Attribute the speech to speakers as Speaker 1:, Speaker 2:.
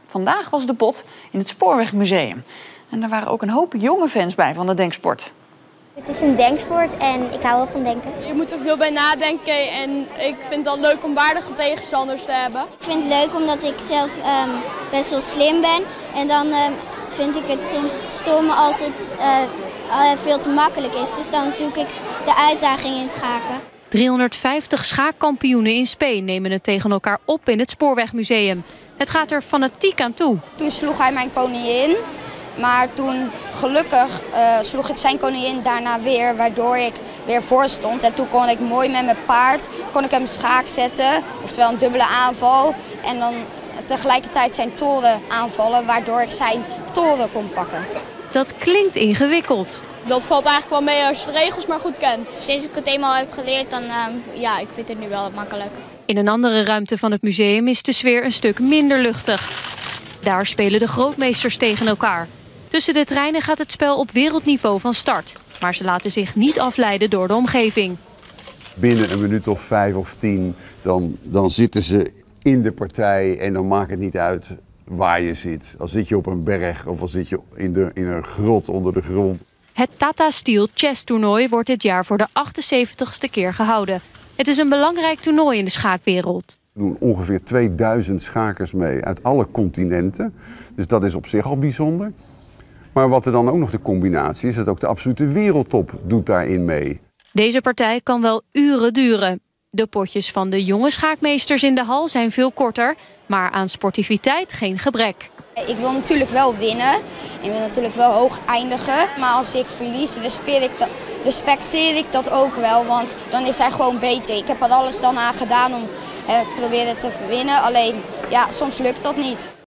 Speaker 1: Vandaag was de pot in het Spoorwegmuseum. En er waren ook een hoop jonge fans bij van de denksport.
Speaker 2: Het is een denksport en ik hou wel van denken.
Speaker 3: Je moet er veel bij nadenken en ik vind het leuk om waardige tegenstanders te hebben.
Speaker 2: Ik vind het leuk omdat ik zelf best wel slim ben. En dan vind ik het soms stom als het veel te makkelijk is. Dus dan zoek ik de uitdaging in schaken.
Speaker 4: 350 schaakkampioenen in Spee nemen het tegen elkaar op in het Spoorwegmuseum. Het gaat er fanatiek aan toe.
Speaker 5: Toen sloeg hij mijn koningin. Maar toen gelukkig sloeg ik zijn koningin daarna weer, waardoor ik weer voor stond. En toen kon ik mooi met mijn paard hem schaak zetten, oftewel een dubbele aanval. En dan tegelijkertijd zijn toren aanvallen, waardoor ik zijn toren kon pakken.
Speaker 4: Dat klinkt ingewikkeld.
Speaker 3: Dat valt eigenlijk wel mee als je de regels maar goed kent.
Speaker 2: Sinds ik het eenmaal heb geleerd, dan ja, ik vind het nu wel makkelijk.
Speaker 4: In een andere ruimte van het museum is de sfeer een stuk minder luchtig. Daar spelen de grootmeesters tegen elkaar. Tussen de treinen gaat het spel op wereldniveau van start. Maar ze laten zich niet afleiden door de omgeving.
Speaker 6: Binnen een minuut of 5 of 10, dan zitten ze in de partij en dan maakt het niet uit waar je zit. Al zit je op een berg of al zit je in een grot onder de grond.
Speaker 4: Het Tata Steel Chess toernooi wordt dit jaar voor de 78ste keer gehouden. Het is een belangrijk toernooi in de schaakwereld.
Speaker 6: Er doen ongeveer 2000 schakers mee uit alle continenten. Dus dat is op zich al bijzonder. Maar wat er dan ook nog de combinatie is, dat ook de absolute wereldtop doet daarin mee.
Speaker 4: Deze partij kan wel uren duren. De potjes van de jonge schaakmeesters in de hal zijn veel korter, maar aan sportiviteit geen gebrek.
Speaker 5: Ik wil natuurlijk wel winnen. Ik wil natuurlijk wel hoog eindigen. Maar als ik verlies, respecteer ik dat ook wel. Want dan is hij gewoon beter. Ik heb er alles dan aan gedaan om proberen te winnen. Alleen, ja, soms lukt dat niet.